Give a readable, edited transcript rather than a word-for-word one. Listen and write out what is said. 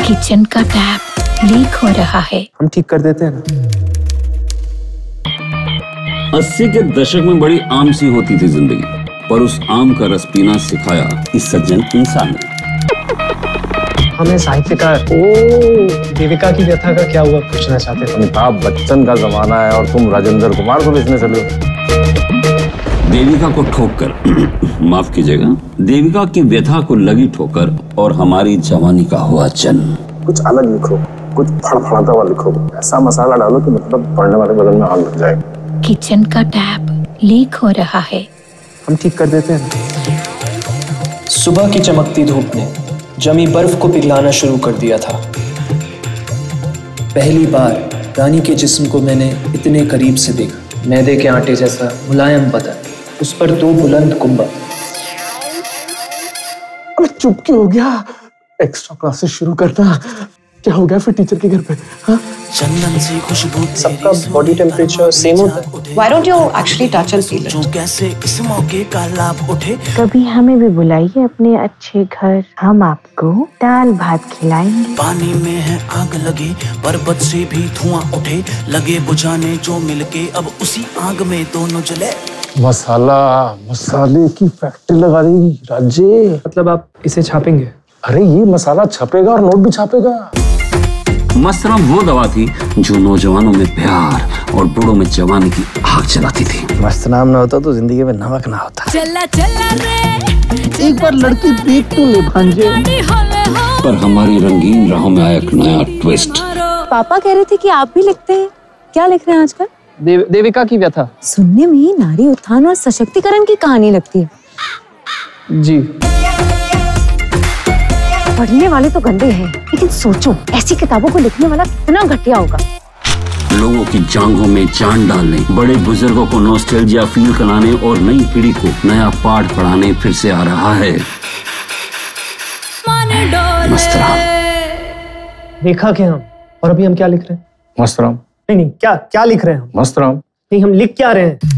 Kitchen का tap leak हो रहा है। हम ठीक कर देते हैं ना। 80 के दशक में बड़ी आम सी होती थी जिंदगी, पर उस आम का रस पीना सिखाया इस सज्जन इंसान ने। हमें साहित्यकार देविका की व्यथा का क्या हुआ पूछना चाहते थे। अमिताभ बच्चन का जमाना है और तुम राजेंद्र कुमार को बेचने चले हो। देविका को ठोकर माफ कीजिएगा, देविका की व्यथा को लगी ठोकर और हमारी जवानी का हुआ जन्म। कुछ अलग लिखो, कुछ फड़फड़ाता हुआ लिखो, ऐसा मसाला डालो कि मतलब पढ़ने वाले बदन में आग लग जाए। किचन का टैप लीक हो रहा है। हम ठीक कर देते हैं ना। सुबह की चमकती धूप ने जमी बर्फ को पिघलाना शुरू कर दिया था। पहली बार रानी के जिस्म को मैंने इतने करीब से देखा। मैदे के आटे जैसा मुलायम बदन, उस पर 2 बुलंद कुंभा। अबे चुप क्यों हो गया? एक्स्ट्रा क्लासेस शुरू करना। क्या हो गया फिर टीचर के घर पे? हाँ? चंदन सी खुशबू सबका बॉडी टेम्परेचर सेम होता है। Why don't you actually touch and feel it? कैसे इस मौके का लाभ उठे। कभी हमें भी बुलाइए अपने अच्छे घर, हम आपको दाल भात खिलाएंगे। पानी में है आग लगे, पर्वत से भी धुआं उठे, लगे बुझाने जो मिलके अब उसी आग में दोनों जले। मसाले की फैक्ट्री लगा देगी राज्य। मतलब आप इसे छापेंगे? अरे ये मसाला छपेगा और नोट भी छापेगा। मस्तराम वो दवा थी जो नौजवानों में प्यार और बूढ़ों में जवानी की आग जलाती थी। मस्त नाम ना होता तो जिंदगी में नमक ना होता। चला चला रे, एक बार लड़की देख तो ले भांजे। पर हमारी रंगीन राहों में आया एक नया ट्विस्ट। पापा कह रहे थे कि आप भी लिखते हैं। क्या लिख रहे हैं आजकल? देविका की व्यथा। सुनने में नारी उत्थान और सशक्तिकरण की कहानी लगती है। जी। पढ़ने वाले तो गंदे हैं, लेकिन सोचो ऐसी किताबों को लिखने वाला कितना घटिया होगा। लोगों की जांघों में जान डालने, बड़े बुजुर्गों को नॉस्टैल्जिया फील कराने और नई पीढ़ी को नया पाठ पढ़ाने फिर से आ रहा है मस्तराम। देखा क्या हम, और अभी हम क्या लिख रहे हैं? मस्तराम। नहीं, क्या लिख रहे हैं हम? मस्तराम। नहीं, हम लिख क्या रहे हैं?